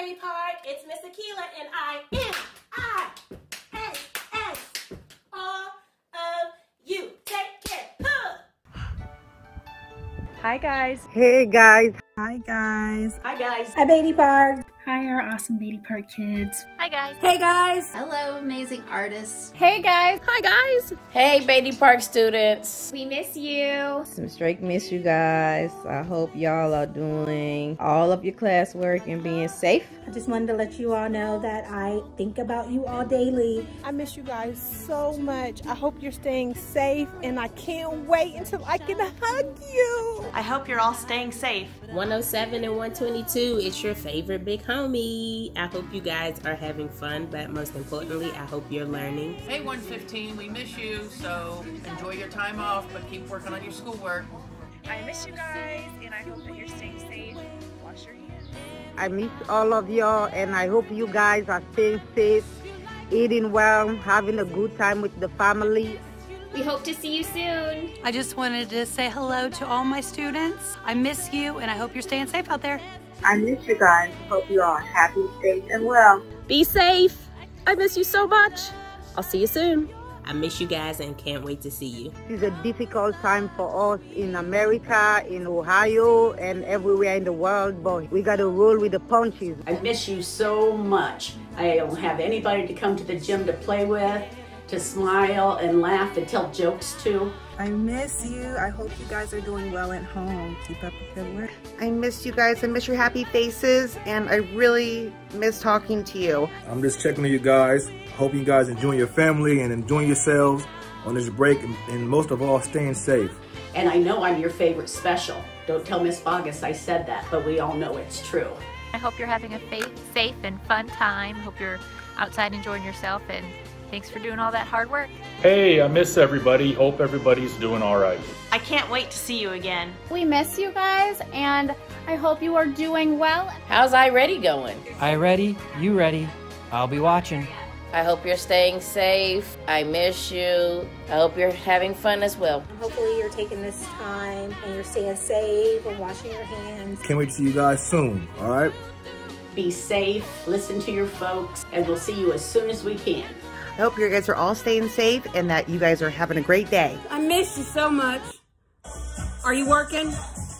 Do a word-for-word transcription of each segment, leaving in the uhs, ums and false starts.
Baby Park. It's Miss Akila, and I am I S S all of you. Take care. Huh. Hi guys. Hey guys. Hi guys. Hi guys. Hi Baby Park. Hi, our awesome Baby Park kids. Hi guys. Hey guys. Hello, amazing artists. Hey guys. Hi guys. Hey Baby Park students. We miss you. Some straight miss you guys. I hope y'all are doing all of your classwork and being safe. I just wanted to let you all know that I think about you all daily. I miss you guys so much. I hope you're staying safe, and I can't wait until I can hug you. I hope you're all staying safe. one oh seven and one twenty-two, it's your favorite big homie. I hope you guys are having fun, but most importantly, I hope you're learning. Hey one fifteen, we miss you, so enjoy your time off, but keep working on your schoolwork. I miss you guys, and I hope that you're staying safe. Wash your hands. I miss all of y'all, and I hope you guys are staying safe, eating well, having a good time with the family. We hope to see you soon. I just wanted to say hello to all my students. I miss you, and I hope you're staying safe out there. I miss you guys. Hope you are happy, safe, and well. Be safe. I miss you so much. I'll see you soon. I miss you guys and can't wait to see you. It's a difficult time for us in America, in Ohio, and everywhere in the world, but we got to roll with the punches. I miss you so much. I don't have anybody to come to the gym to play with, to smile and laugh and tell jokes to. I miss you. I hope you guys are doing well at home. Keep up the good work. I miss you guys. I miss your happy faces, and I really miss talking to you. I'm just checking on you guys. Hope you guys enjoying your family and enjoying yourselves on this break, and, and most of all, staying safe. And I know I'm your favorite special. Don't tell Miss Bogus I said that, but we all know it's true. I hope you're having a safe and fun time. Hope you're outside enjoying yourself, and thanks for doing all that hard work. Hey, I miss everybody. Hope everybody's doing all right. I can't wait to see you again. We miss you guys, and I hope you are doing well. How's I Ready going? I ready, you ready. I'll be watching. I hope you're staying safe. I miss you. I hope you're having fun as well. Hopefully you're taking this time and you're staying safe and washing your hands. Can't wait to see you guys soon, all right? Be safe, listen to your folks, and we'll see you as soon as we can. I hope you guys are all staying safe and that you guys are having a great day. I miss you so much. Are you working?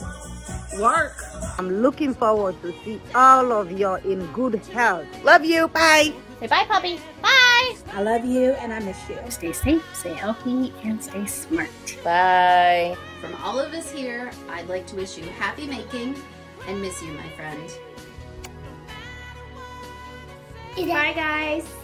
Work. I'm looking forward to see all of y'all in good health. Love you. Bye. Say bye, puppy. Bye. I love you and I miss you. Stay safe, stay healthy, and stay smart. Bye. From all of us here, I'd like to wish you happy making and miss you, my friend. Bye, guys.